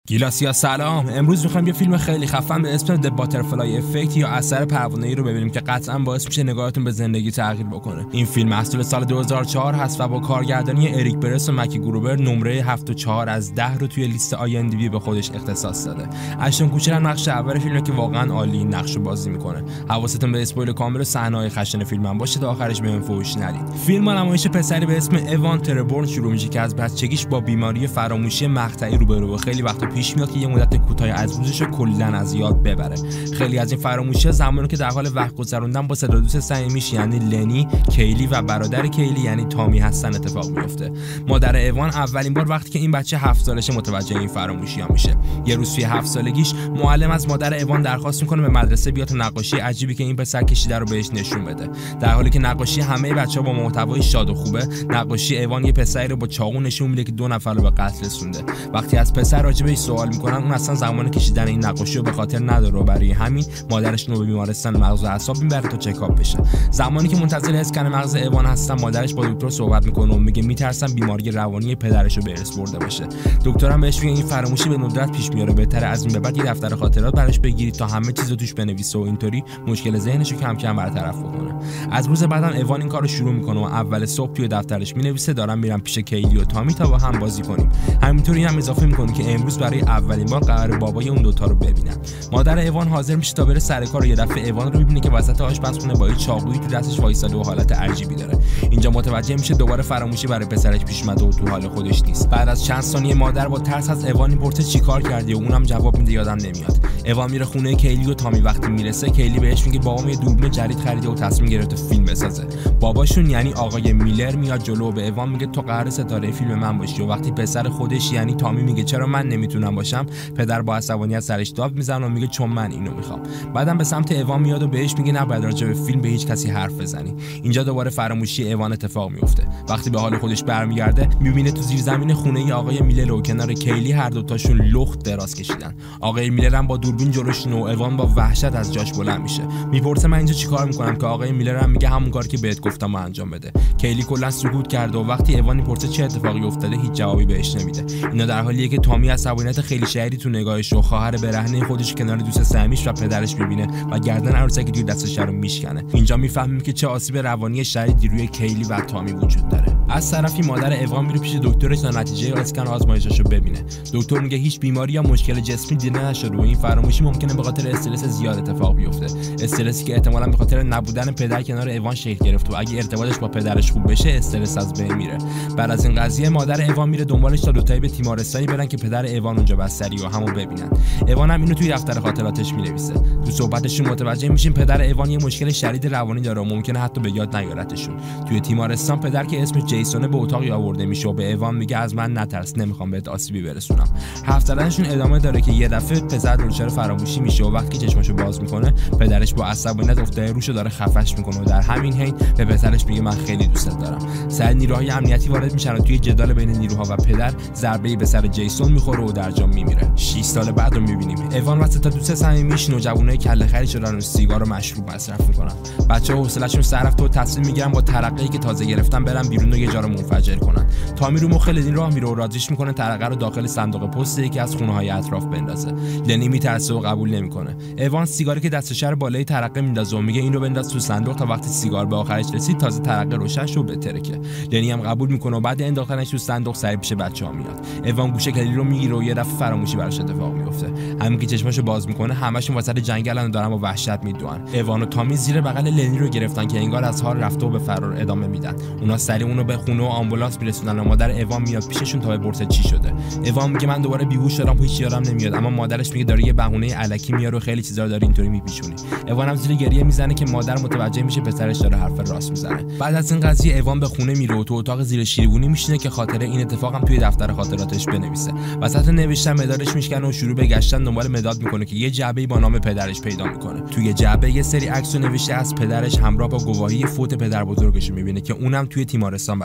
گیلاسیا سلام. امروز میخوایم یه فیلم خیلی خفن به اسم The Butterfly Effect یا اثر پروانه‌ای رو ببینیم که قطعاً باعث میشه نگاهتون به زندگی تغییر بکنه. این فیلم محصول سال 2004 هست و با کارگردانی اریک برس و مکی گروبر نمره 7.4 از 10 رو توی لیست IMDb به خودش اختصاص داده. اشتون کوچر هم نقش اول فیلمه که واقعاً عالی نقش رو بازی میکنه. حواستون به اسپویل کامل و صحنه‌های خشن فیلم هم باشه تا آخرش بهم فحش ندید. فیلم با نمایش پسری به اسم اوان تربورن شروع میشه که از بچگیش با بیماری فراموشی مقطعی روبرو و خیلی وقتا پیش میاد که یه مدت کوتاه از روزش رو کلاً از یاد ببره. خیلی از این فراموشی‌ها زمانی که در حال وقت گذروندن با صدا دوست صمیمیش یعنی لنی، کیلی و برادر کیلی یعنی تامی هستن اتفاق میفته. مادر اوان اولین بار وقتی که این بچه 7 سالشه متوجه این فراموشی‌ها میشه. یه روز توی 7 سالگیش معلم از مادر اوان درخواست میکنه به مدرسه بیاد تا نقاشی عجیبی که این پسر کشیده رو بهش نشون بده. در حالی که نقاشی همه بچه‌ها با محتوای شاد و خوبه، نقاشی اوان یه پسری رو با چاقو نشون میده که 2 نفر رو به قتل رسونده. وقتی از پسر راجبش سوال میکنن اون اصلا زمان کشیدن این نقاشی رو به خاطر نداره و برای همین مادرش رو به بیمارستان مغز و اعصاب میبره تا چکاپ بشه. زمانی که منتظر اسکن مغز اوان هستن مادرش با دکتر صحبت میکنه و میگه میترسن بیماری روانی پدرش رو به ارث برده باشه. دکترم بهش میگه این فراموشی به ندرت پیش میاره، بهتره از این به بعد یه دفتر خاطرات براش بگیرید تا همه چیزو توش بنویسه و اینطوری مشکل ذهنش رو کم کم برطرف بکنه. از روز بعدم اوان این کارو شروع میکنه و اول صبح توی دفترش مینویسه دارم میرم پیش کیلی و تامی تا با هم بازی کنیم. همینطوری هم اضافه میکنه که امروز برای اولین بار قرار بابای اون دوتا رو ببینن. مادر اوان حاضر میشه تا بره سر کار و یه دفعه اوان رو میبینه که وسط آشپزخونه با یه چاقویی تو دستش وایساده و حالت عجیبی داره. اینجا متوجه میشه دوباره فراموشی برای پسرش پیش اومده و تو حال خودش نیست. بعد از چند ثانیه مادر با ترس از اوان میپرسه چیکار کردی و اونم جواب میده یادم نمیاد. اوان میره خونه کیلی و تامی وقتی میرسه کیلی بهش میگه بابام یه دوربین جدید خریده و تصمیم گرفته فیلم بسازه. باباشون یعنی آقای میلر میاد جلو و به اوان میگه تو قراره ستاره فیلم من باشی و وقتی پسر خودش یعنی تامی میگه چرا من نمیتونم باشم، پدر با عصبانیت سرش داد میزنه و میگه چون من اینو میخوام. بعدم به سمت اوان میاد و بهش میگه نباید راجع به فیلم به هیچ کسی حرف بزنی. اینجا دوباره فراموشی اوان اتفاق میفته. وقتی به حال خودش برمیگرده میبینه تو زیرزمین خونه آقای میلر و کنار کیلی هر دو تاشون لخت دراز کشیدن. آقای میلر هم با دوربین جلوشونه و اوان با وحشت از جاش بلند میشه. میپرسه من اینجا چیکار میکنم که آقای میلر هم میگه همون کاری که بهت گفتم انجام بده. کیلی کلا سکوت کرده و وقتی اوان میپرسه چه اتفاقی افتاده هیچ جوابی بهش نمیده. اینا در حالیه که تامی عصبانیت خیلی شدیدی تو نگاهش و خواهر برهنه خودش کنار دوست صمیمیش و پدرش میبینه و گردن عروسکی توی دستش رو میشکنه. اینجا میفهمیم که چه آسیب روانی شدیدی روی کیلی و تامی وجود داره. از طرفی مادر اوان میره پیش دکترش تا نتیجه اسکن آزمایشاشو ببینه. دکتر میگه هیچ بیماری یا مشکل جسمی دیده نشده و این فراموشی ممکنه به خاطر استرس زیاد اتفاق بیفته. استرسی که احتمالاً به خاطر نبودن پدر کنار اوان شکل گرفت و اگه ارتباطش با پدرش خوب بشه استرس از بین میره. بعد از این قضیه مادر اوان میره دنبالش تا دوتایی به تیمارستانی برن که پدر اوان اونجا بستری و همو ببینن. اوان هم اینو توی دفتر خاطراتش مینویسه. تو صحبتشون متوجه میشیم پدر اوان یه مشکل شدید روانی داره و ممکنه حتی به یاد نیارتشون. توی تیمارستان پدر که اسمش جیسون به اتاقی آورده میشه و به اوان میگه از من نترس، نمیخوام بهت آسیبی برسونم. حرف زدنشون ادامه داره که یه دفعه پسر دچار فراموشی میشه و وقتی چشمشو باز میکنه پدرش با عصبانیت افتاده روشو داره خفش میکنه و در همین حین به پسرش میگه من خیلی دوستت دارم. سر نیروهای امنیتی وارد میشن و توی جدال بین نیروها و پدر ضربه‌ای به سر جیسون میخوره و در جا میمیره. 6 سال بعد رو میبینیم. اوان و سه تا دوست صمیمیش نوجوانای کله خری شدن و سیگار و مشروب مصرف میکنن. بچه‌ها حوصله‌شون سر رفته و تصمیم میگیرن با ترقه‌ای که تازه گرفتن برن بیرون و یه جا رو منفجر کنن. تامی رو مخ لنی راه میره و راضیش میکنه ترقه رو داخل صندوق پست یکی از خونه‌های اطراف بندازه. لنی میترسه و قبول نمیکنه. اوان سیگاری که دستش رو بالای ترقه میندازه و میگه اینو بنداز تو صندوق تا وقتی سیگار به آخرش رسید تازه ترقه روشن شه و بترکه. لنی هم قبول میکنه و بعد انداختنش تو صندوق سری پیش بچه‌ها میاد. اوان گوشه کلیدی رو میگیره و یه دفعه فراموشی براش اتفاق میفته. همین که چشماشو باز میکنه همشون وسط جنگلن و دارن با وحشت میدوئن. اوان و تامی زیر بغل لنی رو گرفتن که انگار از حال رفته و به فرار ادامه میدن. اونا سری اونو به خونه و آمبولانس میرسونن و مادر اوان میاد پیششون تا بپرسه چی شده. اوان میگه من دوباره بیهوش شدم، هیچ یادم نمیاد، اما مادرش میگه داره یه بهونه الکی میاره و خیلی چیزا رو داره اینطوری میپیچونه. اوان هم زیر گریه میزنه که مادر متوجه میشه پسرش داره حرف راست میزنه. بعد از این قضیه اوان به خونه میره و تو اتاق زیر شیروانی میشینه که خاطره این اتفاقم توی دفتر خاطراتش بنویسه. وسط نوشتن مدادش میشکنه و شروع به گشتن دنبال مداد میکنه که یه جعبه‌ای با نام پدرش پیدا میکنه. توی جعبه یه سری عکس و نوشته از پدرش همراه با گواهی فوت پدر بزرگش میبینه که اونم توی تیمارستان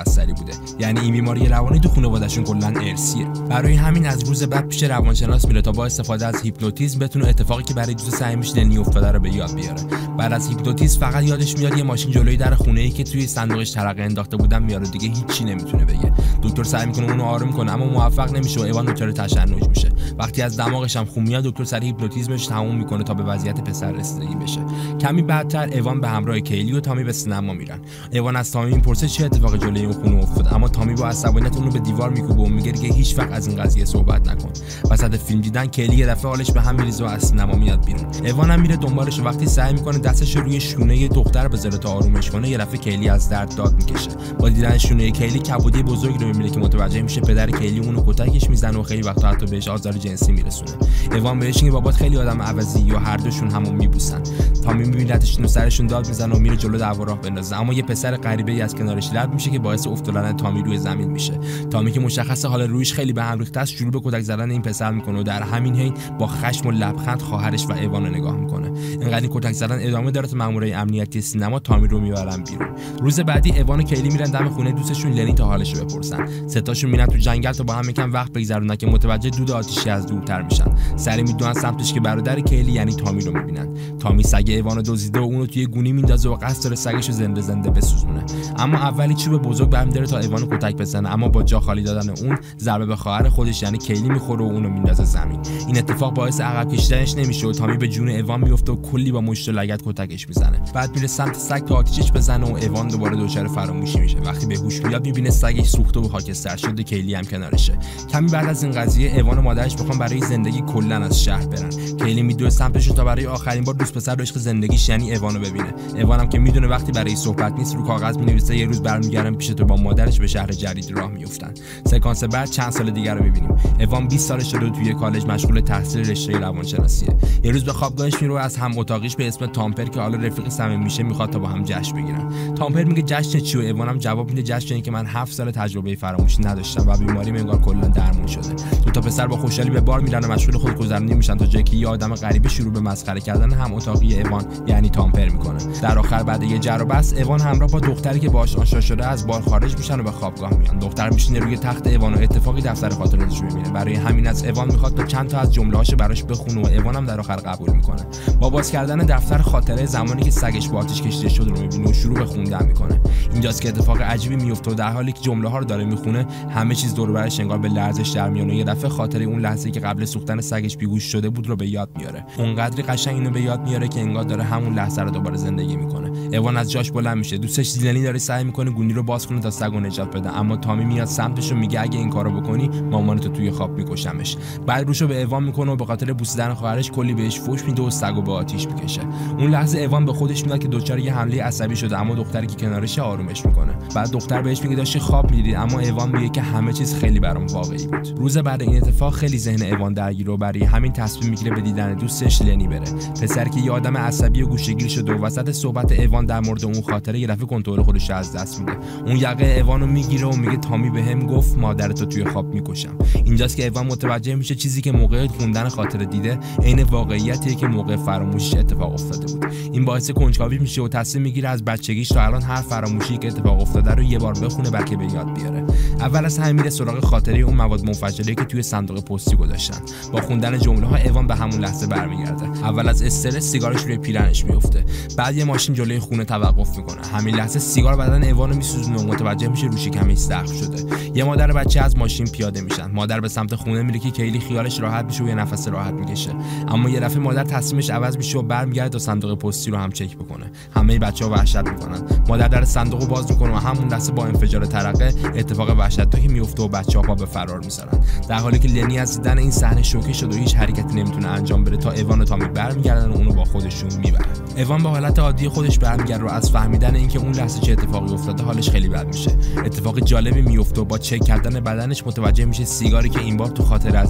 بستری بوده، یعنی این بیماری روانی تو خانواده‌شون کلاً ارثیه. برای همین از روز بعد پیش روانشناس میره تا با استفاده از هیپنوتیزم بتونه اتفاقی که برای دوست صمیمیش لنی افتاده رو به یاد بیاره. بعد از هیپنوتیزم فقط یادش میاد یه ماشین جلوی در خونه‌ای که توی صندوقش ترقه انداخته بودن میاره، دیگه هیچی نمیتونه بگه. دکتر سعی میکنه اونو آروم کنه اما موفق نمیشه و ایوان دچار تشنج میشه. وقتی از دماغش هم خون میاد دکتر سری هیپنوتیزمش تموم میکنه تا به وضعیت پسر رسیدگی بشه. کمی بعدتر ایوان به همراه کیلی و تامی به سینما میرن. ایوان از تامی میپرسه چه اتفاقی جلوی اون خونه افتاد، اما تامی با عصبانیت اونو به دیوار میکوبه و میگه که هیچ وقت از این قضیه صحبت نکن. وسط فیلم دیدن کیلی یه دفعه حالش به هم میریزه و از سینما میاد بیرون. ایوان هم میره دنبالش و وقتی سعی میکنه دستش روی شونه دختر بذاره تا آرومش کنه یه دفعه کیلی از درد داد میکشه. با دیدن شونه کیلی کبودی بزرگی رو میبینه که متوجه میشه پدر کیلی اونو کتکش میزنه و خیلی وقتا حتی بهش آزار جنسی میرسونه. ایوان بهش میگه بابات خیلی آدم عوضی یا هر دوشون همو میبوسن. تامی میبینتشون و سرشون داد میزنه و میره جلو دعوا راه بندازه، اما یه پسر غریبه‌ای از کنارش رد میشه که باعث افتادن تامی روی زمین میشه. تامی که مشخص حال رویش خیلی به هم ریخته است شروع به کتک زدن این پسر میکنه و در همین حین با خشم و لبخند خواهرش و ایوان رو نگاه میکنه. اینقدر کتک زدن ادامه داره تا مامورای امنیتی سینما تامی رو میبرن بیرون. روز بعدی ایوان و کیلی میرن دم خونه دوستشون لنی تا حالش رو بپرسن. ستاشون میرن تو جنگل تا با هم یکم وقت بگذرونن که متوجه دود آتیشی از دورتر میشن. سری میدونن سمتش که برادر کیلی یعنی تامی رو میبینن. تامی سگ ایوان رو دزدیده و اونو توی گونی میندازه و قصد داره سگش رو زنده بسوزونه. اما اولی چوب بزرگ برمی‌داره تا ایوانو کتک بزنه، اما با جا خالی دادن اون ضربه به خواهر خودش یعنی کیلی میخوره و اونو میندازه زمین. این اتفاق باعث عقب کشیدنش نمیشه و تامی به جون ایوان میفته و کلی با مشت و لگد کتکش میزنه. بعد میره سمت سگ تا آتیشش بزنه و ایوان دوباره دچار فراموشی میشه. وقتی به هوش میاد میبینه سگش سوخته و خاکستر شده، کیلی هم کنارشه. کمی بعد از این قضیه ایوان و مادرش میخوان برای زندگی کلا از شهر برن. کیلی میدوه سمتشون تا برای آخرین بار دوست پسر عشق زندگیش یعنی ایوانو ببینه. ایوان هم که میدونه وقتی برای صحبت نیست رو کاغذ مینویسه یه روز برمیگردن پیش تو با مادرش به شهر جدید راه میافتن. سکانس بعد چند سال دیگر رو میبینیم. ایوان 20 سالش شده و توی کالج مشغول تحصیل رشته روانشناسیه. یه روز به خوابگاهش میره و از هم اتاقیش به اسم تامپر که حالا رفیق صمیمی میشه میخواد تا با هم جشن بگیرن. تامپر میگه جشن چی و ایوان هم جواب میده جشن اینه که من 7 سال تجربه فراموشی نداشتم و بیماریم انگار کلا درمون شده. دو تا پسر با خوشحالی به بار میرن و مشغول خودگذرانی میشن تا جایی که یه آدم غریبه شروع به مسخره کردن هم اتاقی ایوان یعنی تامپر میکنه. در آخر بعد یه جر و بحث ایوان همراه با دختری که باهاش آشنا شده از بار خارج میشن و به خوابگاه میان. دختر میشینه روی تخت ایوان و اتفاقی دفتر خاطراتش میبینه. برای همین از ایوان میخواد تا چند تا از جمله‌هاشو براش بخونه و ایوان هم در آخر قبول میکنه. با باز کردن دفتر خاطره زمانی که سگش با آتیش کشیده شد رو میبینه و شروع به خوندن میکنه. اینجاست که اتفاق عجیبی میفته و در حالی که جمله‌ها رو داره میخونه همه چیز دور و برش انگار به لرزش در میاد و یه دفعه خاطره اون لحظه‌ای که قبل سوختن سگش بیهوش شده بود رو به یاد میاره. اونقدری قشنگ اینو به یاد میاره که انگار داره همون لحظه رو دوباره زندگی میکنه. ایوان از جاش بلند میشه. دوستش لنی داره سعی میکنه گونی رو باز کنه تا سگو نجات بده، اما تامی میاد سمتش و میگه اگه این کارو بکنی مامانتو توی خواب میکشمش. بعد روشو به ایوان میکنه و به خاطر بوسیدن خواهرش کلی بهش فوش میده و سگو به آتیش میکشه. اون لحظه ایوان به خودش میاد که دچار یه حمله عصبی شده، اما دختری که کنارش آرومش میکنه. بعد دختر بهش میگه داشتی خواب میدیدی، اما ایوان میگه که همه چیز خیلی برام واقعی بود. روز بعد این اتفاق خیلی ذهن ایوان درگیره و برای همین تصمیم میگیره به دیدن دوستش لنی بره. پسر که یه آدم عصبی و گوشه‌گیر شده و وسط صحبت ایوان در مورد اون خاطره یه دفعه کنترل خودش رو از دست میده. اون یقه ایوانو میگیره و میگه تامی بهم گفت مادرتو توی خواب میکشم. اینجاست که ایوان متوجه میشه چیزی که موقع خوندن خاطره دیده عین واقعیتیه که موقع فراموشیش اتفاق افتاده بود. این باعث کنجکاوی میشه و تصمیم میگیره از بچگیش تا الان هر فراموشی که اتفاق افتاده رو یه بار بخونه بلکه به یاد بیاره. اول از همه میره سراغ خاطره اون مواد منفجره که توی صندوق پستی گذاشتن. با خوندن جمله‌ها ایوان به همون لحظه برمیگرده. اول از استرس سیگارش روی پیرنش میفته. بعد یه ماشین جلوی خونه توقف میکنه. همین لحظه سیگار بدن ایوانو میسوزونه و متوجه میشه رو شکمش زخم شده. یه مادر بچه از ماشین پیاده میشن. مادر به سمت خونه میره که کیلی خیالش راحت میشه و یه نفس راحت میکشه. اما یه دفعه مادر تصمیمش عوض میشه و برمیگرده تا صندوق پستی رو هم چک بکنه. همه بچه‌ها وحشت میکنن. مادر در صندوقو باز میکنه و همون لحظه با انفجار ترقه اتفاق وحشتناکی میفته و بچه‌ها پا به فرار میذارن. در حالی که لنی از دیدن این صحنه شوکه شده و هیچ حرکتی نمیتونه انجام بده تا ایوان و تامی برمیگردن و اونو با خودشون میبرن. ایوان به حالت عادی خودش برمیگرده و از فهمیدن اینکه اون لحظه چه اتفاقی افتاده حالش خیلی بد میشه. اتفاق جالبی میفته و با چک کردن بدنش متوجه میشه سیگاری که این بار تو خاطره از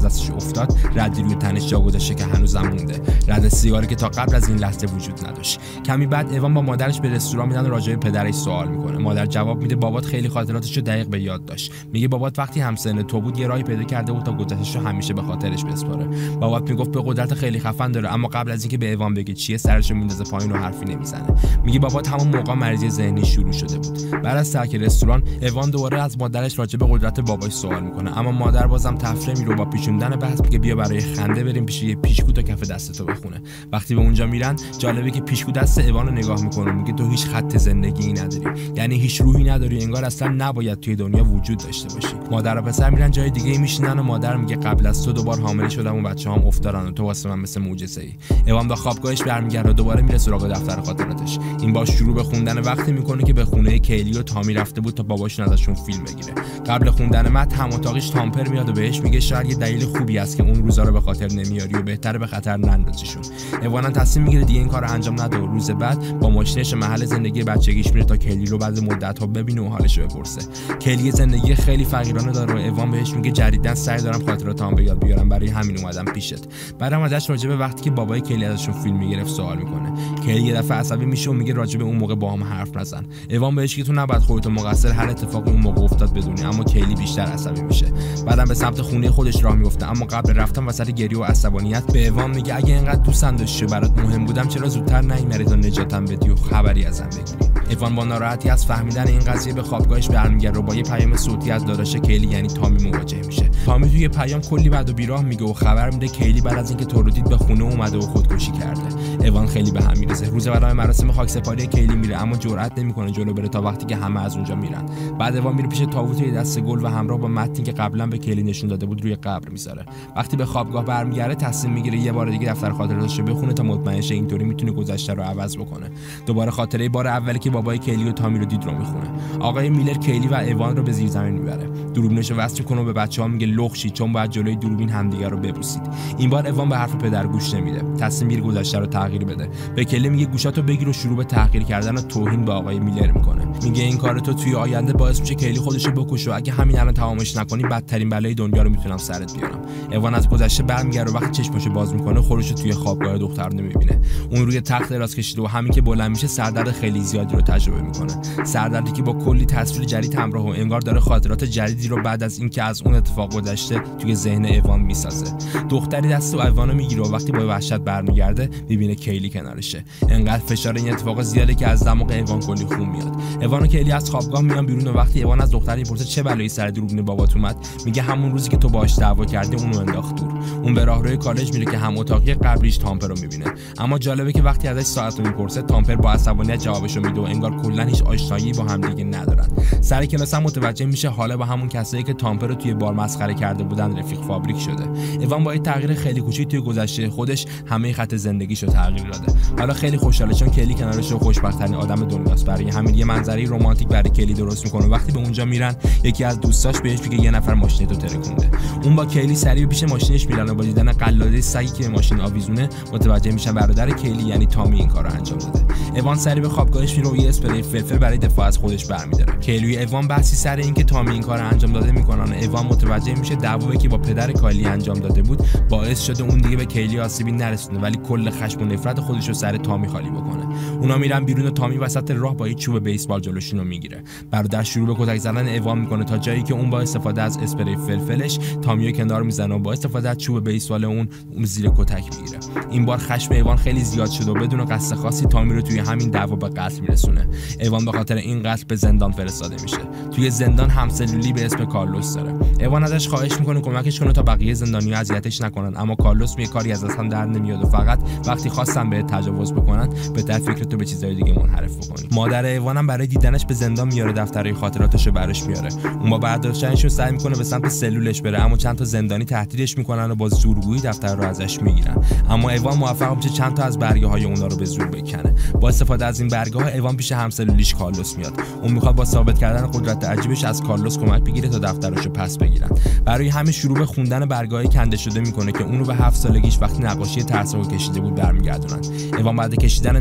از دستش افتاد ردی روی تنش جا گذاشته که هنوزم مونده، رد سیگاری که تا قبل از این لحظه وجود نداشت. کمی بعد ایوان با مادرش به رستوران میرن و راجع به پدرش سوال میکنه. مادر جواب میده بابات خیلی خاطراتشو دقیق به یاد داشت. میگه بابات وقتی همسن تو بود یه راهی پیدا کرده بود تا گذشتهشو همیشه به خاطرش بسپاره. بابات میگفت به قدرت خیلی خفن داره، اما قبل از اینکه به ایوان بگه چیه سرشو میندازه پایین و حرفی نمیزنه. میگه بابات همون موقع مریضی ذهنی شروع شده بود. بعد از ترک رستوران ایوان دوباره از مادرش راجع به قدرت باباش سوال میکنه، اما مادر بازم تفره میره با پیچوندن بحث میگه بیا برای خنده بریم پیش یه پیشگو تا کف دستتو بخونه. وقتی به اونجا میرن جالبه که پیشگو دست ایوان رو نگاه میکنه، میگه تو هیچ خط زندگی نداری، یعنی هیچ روحی نداری، انگار اصلا نباید توی دنیا وجود داشته باشی. مادر و پسر میرن جای دیگه میشینن و مادر میگه قبل از تو دوبار حامله شدم و بچه‌هام افتادن و تو واسه من مثل معجزه‌ای. ایوان به خوابگاهش برمیگرده و دوباره میره سراغ دفتر خاطراتش. این باش شروع به خوندن وقتی میکنه که به خونه کیلی و تامی رفته بود تا باباشون ازشون فیلم بگیره. قبل خوندن متن هم اتاقش تامپر میاد و بهش میگه شاید یه دلیل خوبی است که اون روزا رو به خاطر نمیاری و بهتره به خطر نندازیشون. ایوان تصمیم میگیره دیگه این کارو انجام نده و روز بعد با ماشینش محل زندگی بچگیش میره تا کیلی رو بعد مدت‌ها ببینه و حالش رو بپرسه. کیلی زندگی خیلی فقیرانه داره و ایوان بهش میگه جدیداً سعی دارم خاطراتام به یاد بیارم، برای همین اومدم پیشت. بعدم ازش راجع به وقتی که بابای کیلی ازشون فیلم میگرفت سوال میکنه. کیلی یه دفعه عصبی میشه و میگه راجع به اون موقع با هم حرف نزن. ایوان بهش میگه تو نباید خودت مقصر هر اتفاقی اون موقع افتاد بدونی، اما کیلی بیشتر عصبی میشه. بعدم به سمت خونه خودش راه میفته، اما قبل رفتن وسط گریه و عصبانیت به ایوان میگه اگه اینقدر دوستم داشتی برات مهم بودم چرا زودتر نمیری تا نجاتم بدی و خبری ازم بگیری. ایوان با ناراحتی از فهمیدن این قضیه به خوابگاهش برمیگرده و با یه پیام صوتی از داداش کیلی یعنی تامی مواجه میشه. تامی توی پیام کلی بد و بیراه میگه و خبر میده کیلی بعد از اینکه تو رو دید به خونه اومده و خودکشی کرده. ایوان خیلی به هم میرسه. روز بعد مراسم خاکسپاری کیلی میره، اما جرئت نمیکنه جلو بره تا وقتی که همه از اونجا میرن. بعد ایوان میره پیش تابوت دست گل و همراه با متنی که قبلا به کیلی نشون داده بود روی قبر میذاره. وقتی به خوابگاه برمیگره تصمیم میگیره یه بار دیگه دفتر خاطراتش رو بخونه تا مطمئن شه اینطوری میتونه گذشته رو عوض بکنه. دوباره خاطره بار اولی که بابای کیلی و تامی رو دید رو میخونه. آقای میلر کیلی و ایوان رو به زیر زمین میبره. دوربینش رو وصل میکنه و به بچه‌ها میگه لخشی چون باید جلوی دوربین همدیگه رو ببوسید. این بار ایوان به حرف پدر گوش نمیده. تصمیم میگیره گذشته رو تغییر بده. به کیلی میگه گوشاتو بگیر و شروع به تحقیر کردن و توهین به آقای میلر میکنه. میگه این کار تو توی آینده باعث میشه کیلی خودشو بکشه و اگه همین الان تمامش نکنی بدترین بلای دنیا رو میتونم سرت بیارم. ایوان از گذشته برمیگره و وقتی چشمشو باز میکنه خودش رو توی خوابگاه دختر نمیبینه. اون روی تخت دراز کشیده و همین که بلند میشه سردرد خیلی زیادی رو تجربه میکنه. سردردی که با کلی تصویر جدید همراه و انگار داره خاطرات جدیدی رو بعد از اینکه از اون اتفاق گذشته توی ذهن ایوان میسازه. دختری دست ایوانو میگیره و وقتی با وحشت برمیگرده میبینه کیلی کنارشه. انقدر فشار این اتفاق زیاده که از دماغ ایوان کلی خون میاد. ایوان و کیلی از خوابگاه میان بیرون و وقتی ایوان از دختر میپرسه چه بلایی سر دوربین بابات اومد، میگه همون روزی که تو باهاش دعوا کردی اونو انداخت دور. اون به راهروی کالج میره که هم اتاقی قبلیش تامپر رو میبینه. اما جالبه که وقتی ازش ساعت رو میپرسه تامپر با عصبانیت جوابشو میده و انگار کلا هیچ آشنایی با هم دیگه ندارن. سر کلاس هم متوجه میشه حالا با همون کسایی که تامپر رو توی بار مسخره کرده بودن رفیق فابریک شده. ایوان با این تغییر خیلی کوچیک توی گذشته خودش همه خط زندگیشو تغییر داده. حالا خیلی خوشحاله چون کیلی کنارش و خوشبخت‌ترین آدم دنیاست. برای همین یه منظره رمانتیک برای کیلی درست میکنه. وقتی به اونجا میرن یکی از دوستاش بهش میگه یه نفر ماشینتو ترکونده. اون با کیلی سریع پیش ماشینش میرن و با دیدن قلاده سگی که ماشین آویزونه متوجه میشن برادر کیلی یعنی تامی این کارو انجام داده. ایوان سریع به خوابگاهش میره و یه اسپری فلفل برای دفاع از خودش برمی‌داره. کیلی و ایوان بحثی سر این که تامی این کارو انجام داده میکنن. ایوان متوجه میشه دعوایی که با پدر کیلی انجام داده بود باعث شده اون دیگه به کیلی آسیبی نرسونه، ولی کل خشم و نفرت خودش رو سر تامی خالی بکنه. اونا میرن بیرون و تامی وسط راه با یه چوب بیسبال جلوشون رو میگیره. برادر شروع به کتک زدن ایوان میکنه تا جایی که اون با استفاده از اسپری فلفلش تامی رو کنار میزنه و با استفاده از چوب بیسبال اون زیر کتک میگیره. این بار خشم ایوان خیلی زیاد شده و بدون قصد خاصی تامی رو توی همین دعوا به قتل میرسونه. ایوان به خاطر این قتل به زندان فرستاده میشه. توی زندان همسلولی به اسم کارلوس داره. ایوان ازش خواهش میکنه کمکش کنه تا بقیه زندانی‌ها اذیتش نکنن، اما کارلوس میگه کاری از دستم در نمیاد و فقط وقتی خواستم بهت تجاوز بکنن بهتر فکرتو به چیزای دیگه منحرف بکنی. مادر ایوان هم برای دیدنش به زندان میاره، دفترهای خاطراتشو برش میاره. اون با برداشتنشو سعی میکنه به سمت سلولش بره، اما چند تا زندانی تهدیدش میکنن و با زورگویی دفتر رو ازش میگیرن. اما ایوان موفق میشه چند تا از برگه‌های اونا رو به زور بکنه. با استفاده از این برگه‌ها ایوان پیش همسلولیش کارلوس میاد. اون میخواد با ثابت کردن قدرت عجیبش از کارلوس کمک بگیره تا دفترشو پس بگیرن. برای همین شروع به خوندن برگه‌های کنده شده میکنه که اونو به 7 سالگیش وقتی نقاشی ترسو کشیده بود برمیگردونن. ایوان بعد کشیدن نقاشی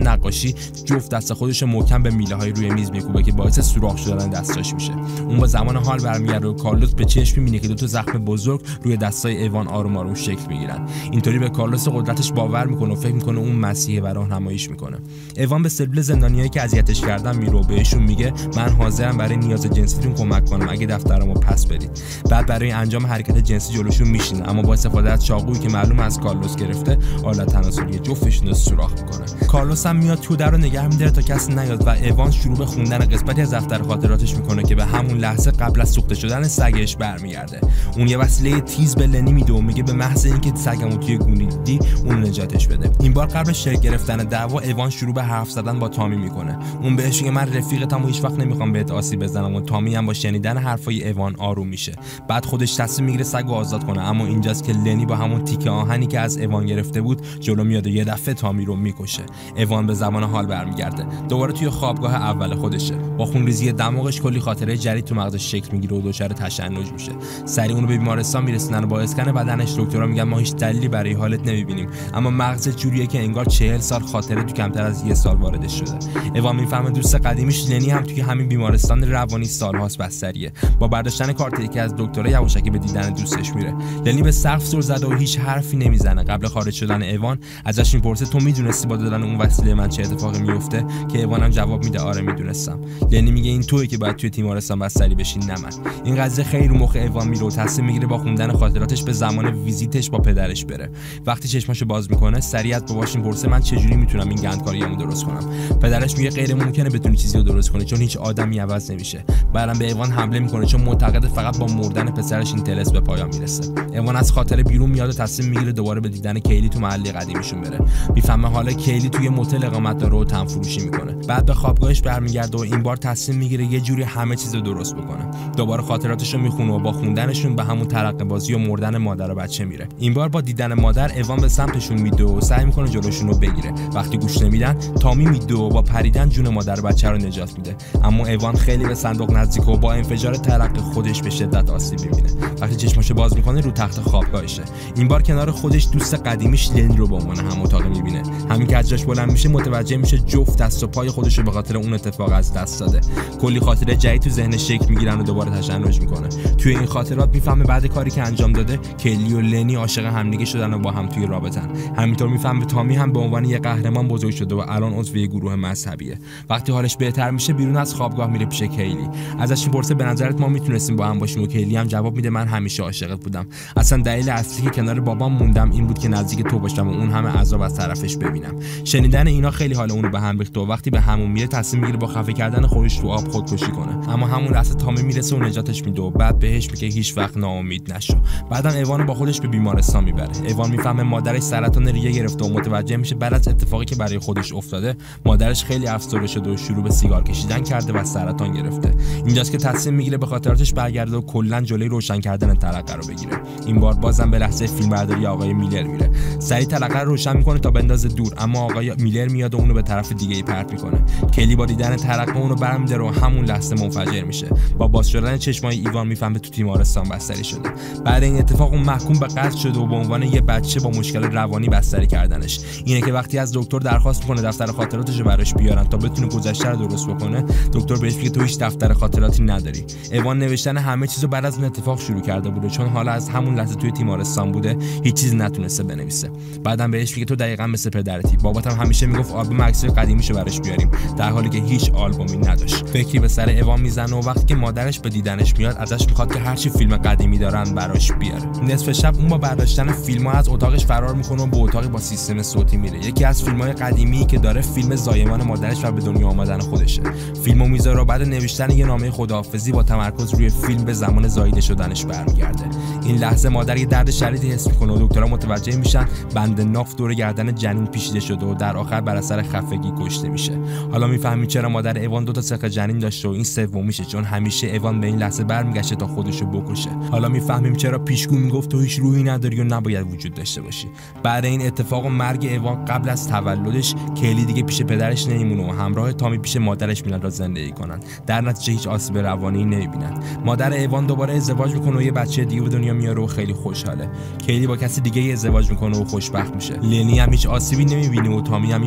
بکشی جفت دست خودش محکم به میله‌های روی میز میکوبه که باعث سوراخ شدن دستاش میشه. اون با زمان حال برمیگرده و کارلوس به چشم میبینه که 2 زخم بزرگ روی دستای ایوان آروم آروم شکل میگیرن. اینطوری به کارلوس قدرتش باور میکنه و فکر میکنه اون مسیحه و راهنماییش میکنه. ایوان به سلول زندانیایی که اذیتش کردن میره و بهشون میگه من حاضرم برای نیاز جنسیتون کمک کنم اگه دفترمو پس بدید. بعد برای انجام حرکت جنسی جلوشون میشینه، اما با استفاده از چاقویی که معلوم از کارلوس گرفته آلت تناسلی جفتشون رو سوراخ میکنه. کارلوس هم میاد تو در رو نگه می‌داره تا کسی نیاد و ایوان شروع به خوندن قسمتی از دفتر خاطراتش میکنه که به همون لحظه قبل از سوخته شدن سگش برمیگرده. اون یه وسیله تیز به لنی میده و میگه به محض اینکه سگمو توی گونی دیدی اون نجاتش بده. این بار قبل شکل گرفتن دعوا ایوان شروع به حرف زدن با تامی میکنه. اون بهش میگه من رفیقتم و هیچ وقت نمیخوام بهت آسیب بزنم و تامی هم با شنیدن حرفای ایوان آروم میشه. بعد خودش تصمیم میگیره سگو آزاد کنه، اما اینجاست که لنی با همون تیکه آهنی که از ایوان گرفته بود جلو میاد و یه دفعه تامی رو میکشه. ایوان به زمان حال برمیگرده. دوباره توی خوابگاه اول خودشه. با خونریزی دماغش کلی خاطره جدید تو مغزش شکل میگیره و دچار تشنج میشه. سریع اونو به بیمارستان میرسونن و با اسکن بدنش دکترها میگن ما هیچ دلیلی برای حالت نمیبینیم، اما مغزت جوریه که انگار 40 سال خاطره تو کمتر از 1 سال واردش شده. ایوان میفهمه دوست قدیمیش لنی هم توی همین بیمارستان روانی سالهاست بستریه. با برداشتن کارت یکی از دکترها یواشکی به دیدن دوستش میره. لنی به سقف زل زده و هیچ حرفی نمیزنه. قبل خارج شدن ایوان ازش میپرسه تو میدونستی با دادن اون وسیله من چه اتفاقی میفته؟ که ایوان هم جواب میده آره میدونستم. لنی میگه این تویی که باید توی تیمارستان بستری بشی نه من. این قضیه خیلی رو مخ ایوان میره و تصمیم میگیره با خوندن خاطراتش به زمان ویزیتش با پدرش بره. وقتی چشماشو باز میکنه سریع از باباش میپرسه من چجوری میتونم این گندکاریامو درست کنم؟ پدرش میگه غیر ممکنه بتونی چیزی رو درست کنی چون هیچ آدمی عوض نمیشه. بعدم به ایوان حمله میکنه چون معتقد فقط با مردن پسرش این طلسم به پایان میرسه. ایوان از خاطره بیرون میاد و تصمیم میگیره دوباره به دیدن کیلی تو محله قدیمیشون بره. میفهمه حالا کیلی توی موتل اقامت داره و تن فروشی میکنه. بعد به خوابگاهش برمیگرده و این بار تصمیم میگیره یه جوری همه چیزو درست بکنه. دوباره خاطراتشو میخونه و با خوندنشون به همون ترقه بازی و مردن مادر و بچه میره. این بار با دیدن مادر ایوان به سمتشون میده و سعی میکنه جلوشون رو بگیره. وقتی گوش نمیدن تامی میده و با پریدن جون مادر و بچه رو نجات میده. اما ایوان خیلی به صندوق نزدیک و با انفجار ترقه خودش به شدت آسیب میبینه. وقتی چشماشو باز میکنه رو تخت خوابگاهشه. این بار کنار خودش دوست قدیمیش لنی رو به عنوان هم اتاق میبینه. همین که از جاش بلند میشه متوجه میشه جفت دست و پای خودش رو به خاطر اون اتفاق از دست داده. کلی خاطره جدید تو ذهنش شکل میگیرن و دوباره تشنج میکنه. توی این خاطرات میفهمه بعد کاری که انجام داده کلی و لنی عاشق همدیگه شدن و با هم توی رابطن. همینطور میفهمه تامی هم به عنوان یه قهرمان بزرگ شده و الان عضو یه گروه مذهبیه. وقتی حالش بهتر میشه بیرون از خوابگاه میره پیش کیلی. ازش میپرسه به نظرت ما میتونستیم با هم باشیم؟ و کیلی هم جواب میده من همیشه عاشقت بودم. اصلا دلیل اصلی که کنار بابام موندم این بود که نزدیک تو باشم و اون همه عذاب از طرفش ببینم. شنیدن اینا خیلی حال اونو به هم ریخت و وقتی به همون میره تصمیم میگیره با خفه کردن خودش تو آب خودکشی کنه. اما همون لحظه تامی میرسه و نجاتش میده و بعد بهش میگه هیچ وقت ناامید نشو. بعدم ایوانو با خودش به بیمارستان میبره. ایوان میفهمه مادرش سرطان ریه گرفته و متوجه میشه بعد از اتفاقی که برای خودش افتاده مادرش خیلی افسرده شده و شروع به سیگار کشیدن کرده و سرطان گرفته. اینجاست که تصمیم میگیره به خاطراتش برگرده و کلا جلوی روشن کردن ترقه رو بگیره. این بار بازم به لحظه فیلمبرداری آقای میلر میره. سریع ترقه رو روشن میکنه تا بندازه دور، اما آقای میلر میاد و اونو به طرف دیگه‌ای پرت میکنه. کلی با دیدن ترقه اونو برمی‌داره و همون لحظه منفجر میشه. با باز شدن چشمای ایوان میفهمه تو تیمارستان بستری شده. بعد این اتفاق اون محکوم به قتل شده و به عنوان یه بچه با مشکل روانی بستری کردنش. اینه که وقتی از دکتر درخواست میکنه دفتر خاطراتش رو براش بیارن تا بتونه گذشته رو درست بکنه، دکتر بهش میگه تو هیچ دفتر خاطراتی نداری. ایوان نوشتن همه چیزو بعد از اون اتفاق شروع کرده بوده، چون حالا از همون لحظه توی تیمارستان بوده هیچ چیز نتونسته بنویسه. بعدم بهش میگه تو دقیقاً مثل پدرتی. باباتم همیشه میگفت آلبوم عکسای قدیمیشو براش بیاریم، در حالی که هیچ آلبومی نداشت. فکری به سر ایوان میزنه و وقتی که مادرش به دیدنش میاد ازش میخواد که هر چی فیلم قدیمی دارن براش بیاره. نصف شب اون با برداشتن فیلم‌ها از اتاقش فرار میکنه و به اتاقی با سیستم صوتی میره. یکی از فیلم‌های قدیمی که داره فیلم زایمان مادرش و به دنیا آمدن خودشه. فیلمو میذاره و بعد نوشتن یه نامه خداحافظی با تمرکز روی فیلم به زمان زاییده شدنش برمیگرده. این لحظه مادر یه درد شدیدی حس میکنه و دکترها متوجه میشن بند ناف دور گردن جنین پیچیده شده و در آخر بر اثر خفگی کشته میشه. حالا میفهمی چرا مادر ایوان 2 تا سق جنین داشته و این سومیشه، چون همیشه ایوان به این لحظه برمیگشته تا خودشو بکشه. حالا میفهمیم چرا پیشگو میگفت تو هیچ روحی نداری و نباید وجود داشته باشی. بعد این اتفاق و مرگ ایوان قبل از تولدش کلی دیگه پیش پدرش نمیمونه و همراه تامی پیش مادرش میاد تا زندگی کنن. در نتیجه هیچ آسیب روانی نمیبینن. مادر ایوان دوباره ازدواج میکنه و یه بچه دیگه به دنیا میاره و خیلی خوشحاله. کلی با کسی دیگه ازدواج میکنه و خوشبخت میشه. لنی هم هیچ آسیبی نمیبینه و تامی هم یه آدم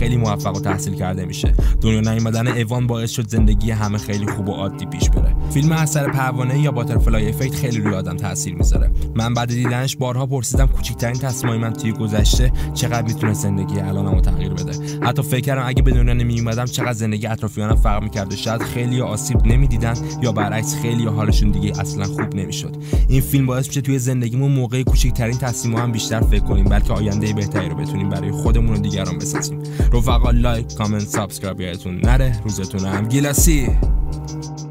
خیلی موفق و تحصیل کرده میشه. دنیا نیومدن ایوان باعث شد زندگی همه خیلی خوب و عادی پیش بره. فیلم اثر پروانه یا باترفلای افکت خیلی روی آدم تاثیر میذاره. من بعد دیدنش بارها پرسیدم کوچکترین تصمیمای من توی گذشته چقدر میتونه زندگی الانمو تغییر بده. حتی فکر کردم اگه به دنیا نمیومدم چقدر زندگی اطرافیانم فرق می‌کرد و شاید خیلی آسیب نمیدیدن یا برعکس خیلی حالشون دیگه اصلا خوب نمیشد. این فیلم باعث میشه توی زندگیمون موقع کوچکترین تصمیم‌ها هم بیشتر فکر کنیم، بلکه آینده بهتری رو بتونیم برای خودمون و دیگران بسازیم. رفقا لایک، کامنت، سابسکرایب یادتون نره. روزتون هم گیلاسی.